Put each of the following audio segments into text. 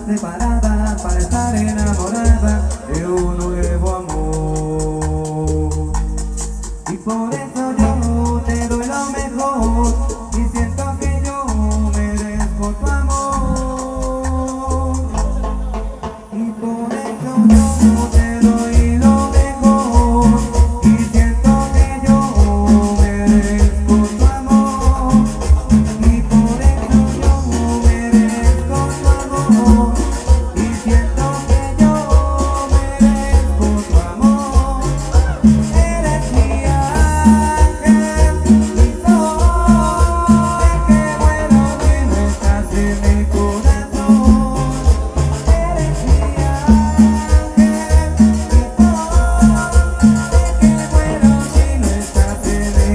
preparada para estar enamorada de un nuevo amor. Y por eso yo te doy lo mejor y siento que yo merezco tu amor. Y por eso yo te doy lo mejor y siento que yo merezco tu amor. Y por eso yo merezco tu amor y siento que yo merezco tu amor. Eres mi ángel, mi sol, sé que muero si no estás en mi corazón. Eres mi ángel, mi sol, sé que muero si no estás en mi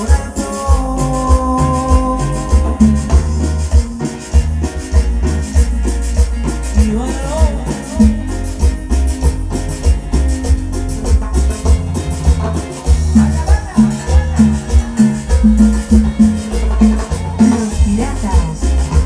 corazón. Y bueno, Los Piratas.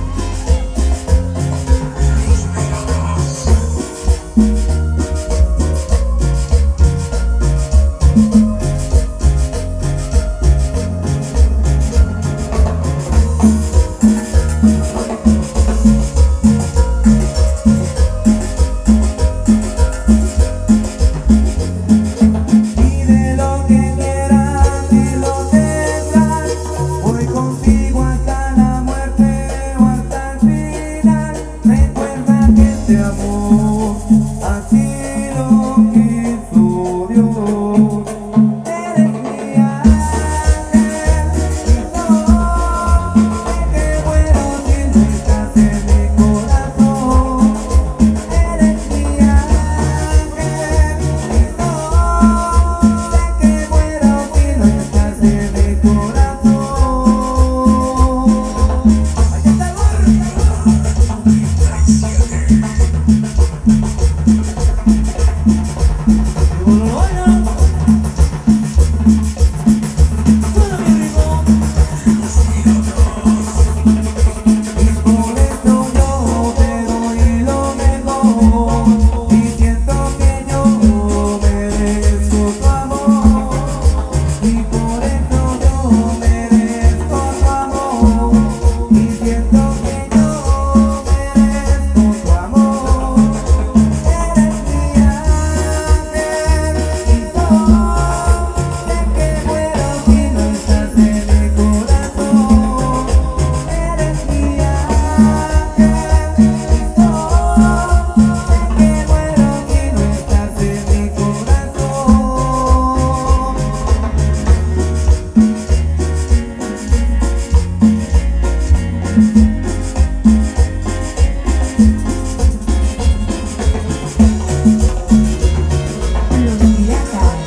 pide lo que quieras y lo tendrás. Voy contigo hasta la muerte o hasta el final. Recuerda que este amor así lo quiso Dios. Eres mi ángel, mi sol, sé que muero si no estás en mi corazón. Eres mi ángel, mi sol, sé que muero si no estás en mi corazón. Allá está el burro. Y por eso yo te doy lo mejor y siento que yo merezco tu amor. Y por eso yo merezco tu amor y siento que yo merezco tu amor. Eres mi ángel, mi sol, sé que muero si no estás en mi corazón. Eres mi ángel, mi sol, sé que muero si no estás en mi corazón. Los Piratas.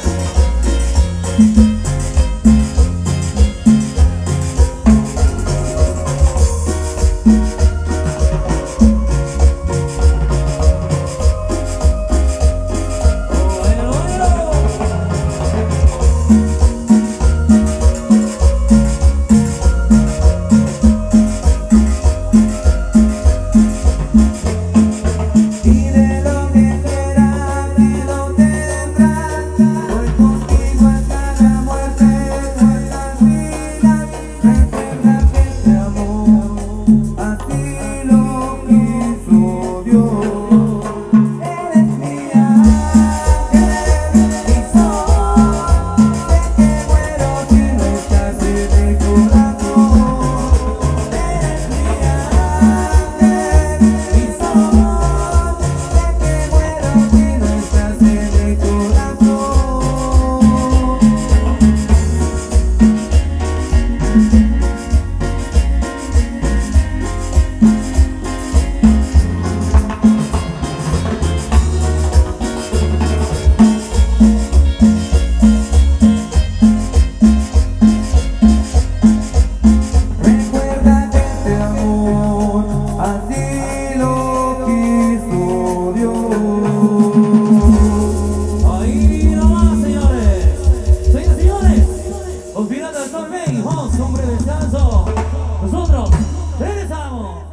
Pide lo que quieras y lo tendrás. Voy contigo hasta la muerte o hasta el final. Recuerda que este amor así lo quiso Dios. Eres mi ángel, mi sol, sé que muero si no estás en mi corazón. Eres mi ángel, mi sol, sé que muero si no estás en mi corazón. Recuerda que este amor así lo quiso Dios. Ahí nomás, señores. Señoras y señores, los Piratas del Sol, vamos, hombre, descanso. Nosotros regresamos.